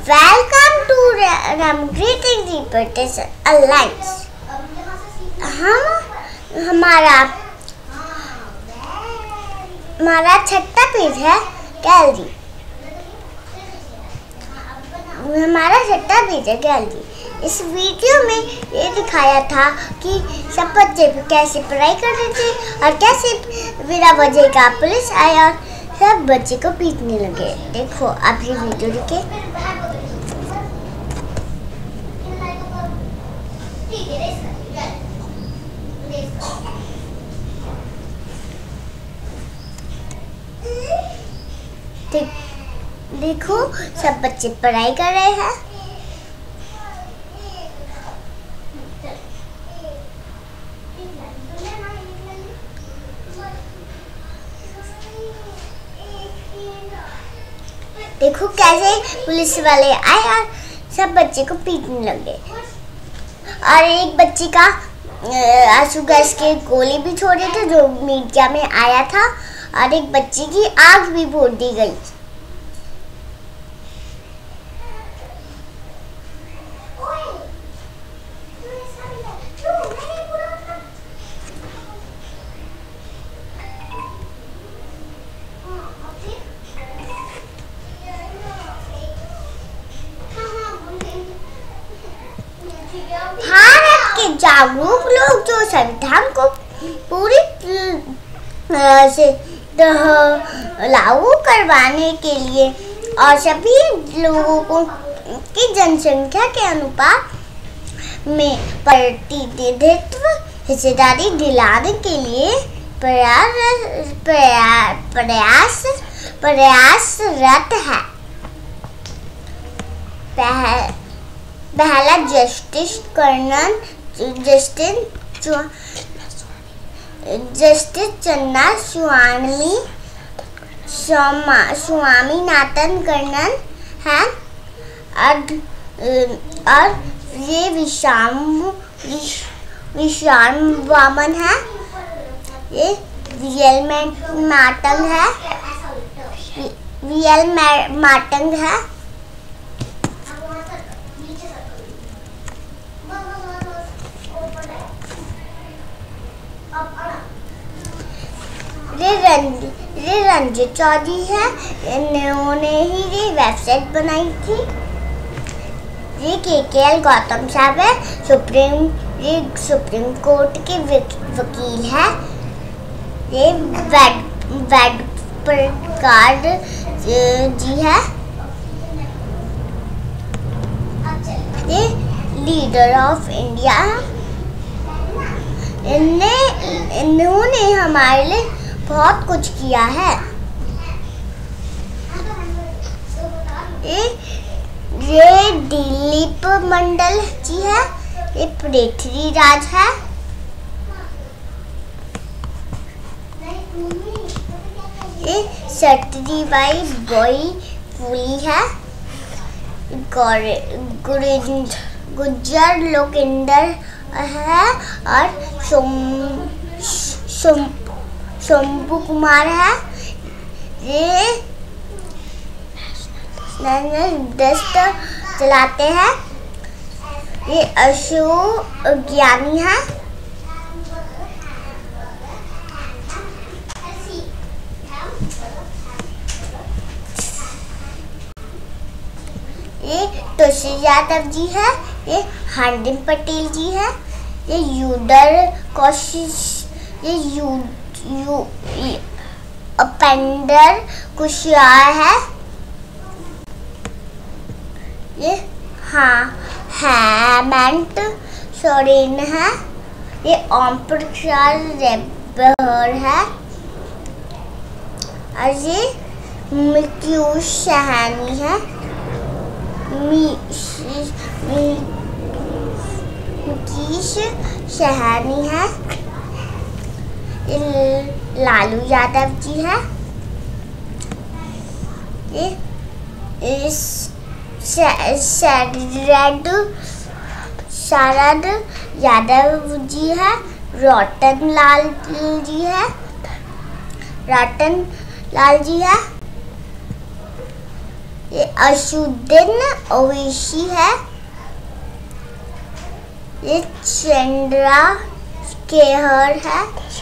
Welcome to Greeting Reputation Alliance। हमारा छठा page है गैलरी। इस वीडियो में ये दिखाया था कि सब बच्चे कैसे पढ़ाई कर रहे थे और कैसे बिना वजह का पुलिस आया और सब बच्चे को पीटने लगे। देखो आप ये वीडियो देखे। देखो सब बच्चे पढ़ाई कर रहे हैं। देखो कैसे पुलिस वाले आए और सब बच्चे को पीटने लगे और एक बच्चे का आंसू गैस के गोली भी छोड़े थे जो मीडिया में आया था और एक बच्चे की आग भी फोड़ दी गई। भारत के जागरूक लोग जो संविधान को पूरी तरह से लागू करवाने के लिए और सभी लोगों को की जनसंख्या के अनुपात में प्रतिनिधित्व हिस्सेदारी दिलाने के लिए प्रयासरत है। पहला जस्टिस चन्ना स्वामीनाथन कर्णन है और ये विशाल वामन है। ये वीएल मार्टंग है। ये रंजित चौधरी है। इन्होंने ही ये वेबसाइट बनाई थी। ये केकेएल गौतम साहब है। सुप्रीम कोर्ट के वकील है। ये वेडप्रकाश जी है। ये लीडर ऑफ इंडिया। इन्होंने हमारे लिए बहुत कुछ किया है। ये दिलीप मंडल जी है। ये पृथ्वीराज है। ये सत्रीबाई बॉई फूली है। गुज्जर लोकेंद्र है और शंभू कुमार है। ये दस्त चलाते हैं। ये अशोक ज्ञानी है। ये तुलसी यादव जी है। ये हार्दिक पटेल जी है। ये उपेंद्र कुशवाहा है। ये हेमंत सोरेन है। ये ओम प्रकाश रेब्बर है और ये मुकेश सहनी है। मुकेश सहनी है। ये लालू यादव जी है। ये शरद यादव जी है। रतन लाल जी है। ये असुद्दीन ओवैसी है। ये चंद्रा स्केहर है।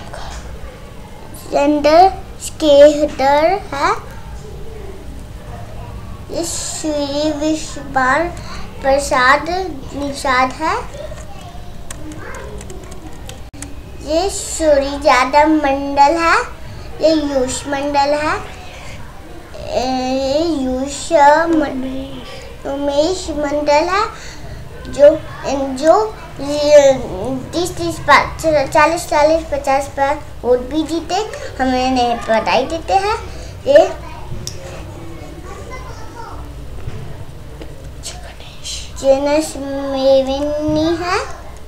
है। ये श्री विश्वपाल प्रसाद निषाद है। ये सूरी यादव मंडल है। ये यूष मंडल है। ये उमेश मंडल है। जो 30-30 40-40 50 पर वोट भी जीते, हमें इन्हें बधाई देते हैं। ये जेनस मेविनी है।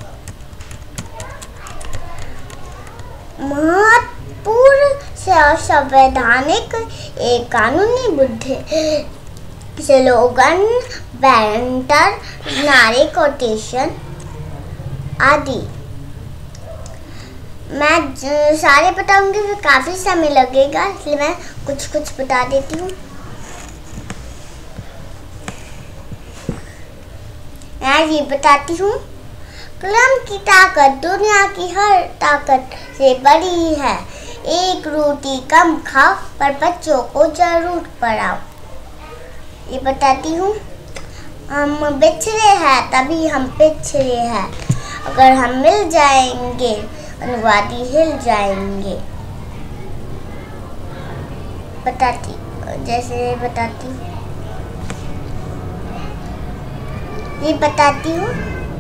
महत्वपूर्ण संवैधानिक एक कानूनी बुद्धि स्लोगन, बैनर, नारे, कोटेशन आदि। मैं सारे बताऊंगी फिर काफी समय लगेगा, इसलिए मैं कुछ बता देती हूँ। मैं ये बताती हूँ, कलम की ताकत दुनिया की हर ताकत से बड़ी है। एक रोटी कम खाओ पर बच्चों को जरूर पढ़ाओ। ये बताती हूँ, हम बिछड़े हैं तभी हम पिछड़े हैं। अगर हम मिल जाएंगे अनुवादी हिल जाएंगे। बताती हूँ, ये बताती हूँ,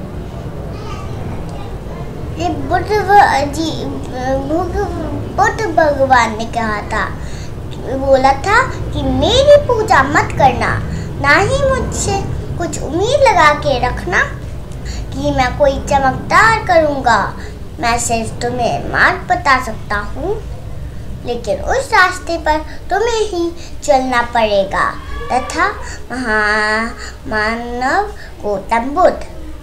ये बुद्ध भगवान ने कहा था, बोला था कि मेरी पूजा मत करना, ना ही मुझसे कुछ उम्मीद लगा के रखना कि मैं कोई चमत्कार करूँगा। मैं सिर्फ तुम्हें मार्ग बता सकता हूँ, लेकिन उस रास्ते पर तुम्हें ही चलना पड़ेगा। तथा महामानव गौतम बुद्ध।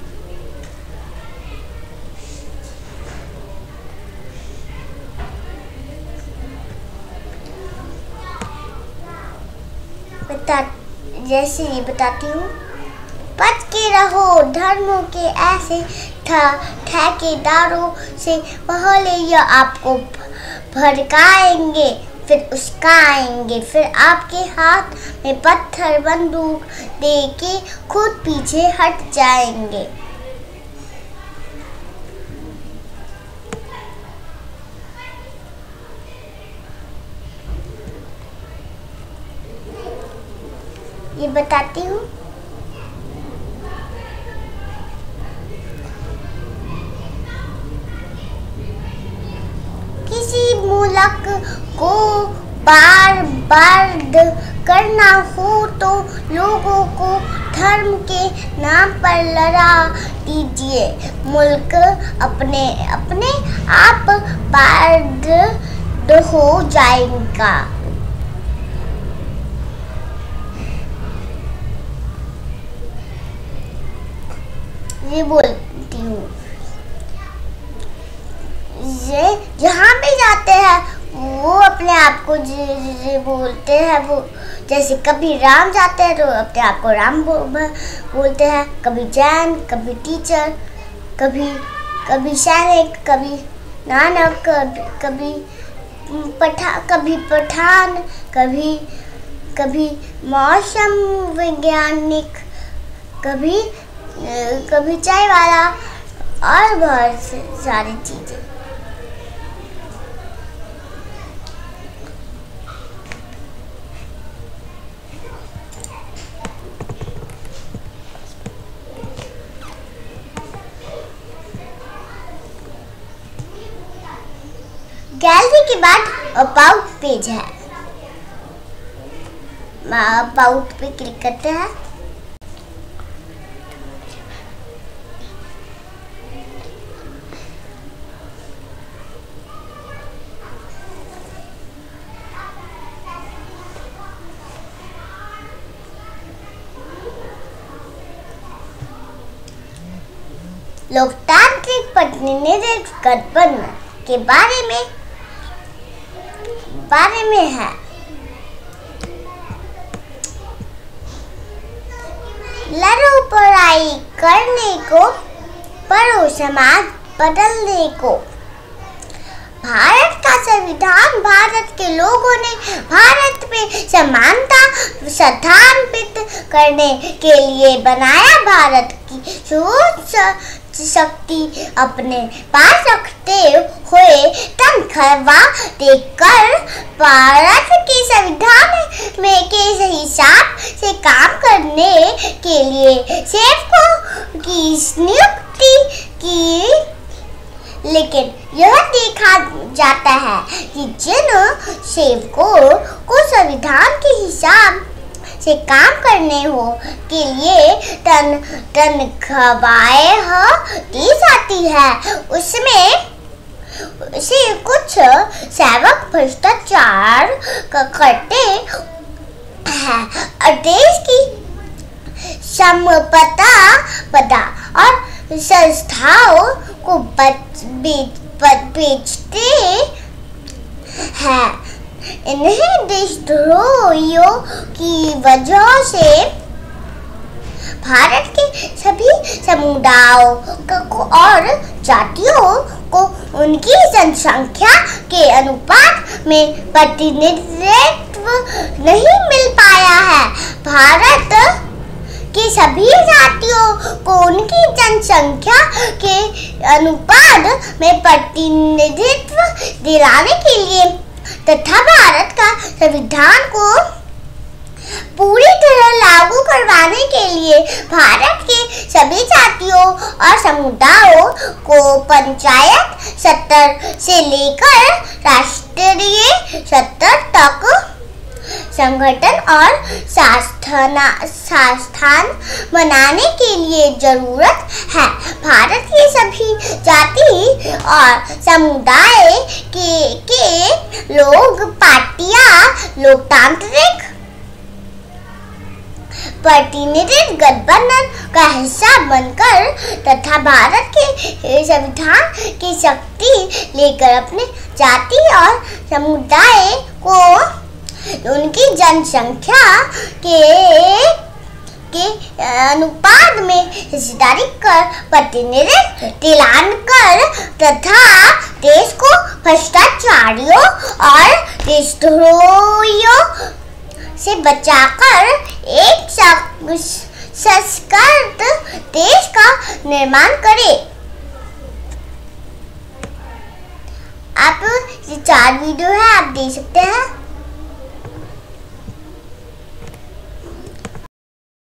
जैसे ये बताती हूँ, बच के रहो धर्मों के ऐसे ठेकेदारों से, पहले यह आपको भड़काएंगे फिर उस्काएंगे, फिर आपके हाथ में पत्थर बंदूक दे के खुद पीछे हट जाएंगे। ये बताती हूँ, किसी मुल्क को बर्बाद करना हो तो लोगों को धर्म के नाम पर लड़ा दीजिए, मुल्क अपने आप बर्बाद हो जाएगा। ये बोलती हूँ, ये जहाँ भी जाते हैं वो अपने आप को बोलते हैं। वो जैसे कभी राम जाते हैं तो अपने आप को राम बोलते हैं, कभी जैन, कभी टीचर, कभी सैनिक, कभी नानक, कभी पठान, कभी मौसम वैज्ञानिक, कभी चाय वाला और बहुत सारी चीजें। गैलरी के बाद अबाउट पेज है। अबाउट पे क्लिक करते हैं। लोकतांत्रिक प्रतिनिधित्व गठबंधन के बारे में है। बुराई करने को, परो समाज बदलने को। भारत का संविधान भारत के लोगों ने भारत में समानता स्थापित करने के लिए बनाया। भारत की सोच शक्ति अपने पास रखते हुए तनख्वाह देकर भारत के संविधान में के हिसाब से काम करने के लिए सेवकों की नियुक्ति की। लेकिन यह देखा जाता है कि जिन सेवकों को संविधान के हिसाब से काम करने हो के लिए तनख्वाहें दी जाती है, उसमें से कुछ सेवक भ्रष्टाचार करते हैं और देश की संपदा और संस्थाओं को बेचते हैं। इन्हें देशद्रोहियों की वजह से भारत के सभी समुदायों और जातियों को उनकी जनसंख्या के अनुपात में प्रतिनिधित्व नहीं मिल पाया है। भारत के सभी जातियों को उनकी जनसंख्या के अनुपात में प्रतिनिधित्व दिलाने के लिए तथा भारत का संविधान को पूरी तरह लागू करवाने के लिए भारत के सभी जातियों और समुदायों को पंचायत स्तर से लेकर राष्ट्रीय स्तर तक संगठन और संस्थान बनाने के लिए जरूरत है। भारत के सभी जाति और समुदाय के लोग पार्टियां लोकतांत्रिक प्रतिनिधित्व गठबंधन का हिस्सा बनकर तथा भारत के संविधान की शक्ति लेकर अपने जाति और समुदाय को उनकी जनसंख्या के अनुपात में हिस्सेदारी कर प्रतिनिधित्व दिलाकर तथा देश को भ्रष्टाचारियों और देशद्रोहियों से बचाकर एक सशक्त देश का निर्माण करे। आप ये 4 वीडियो है, आप देख सकते हैं।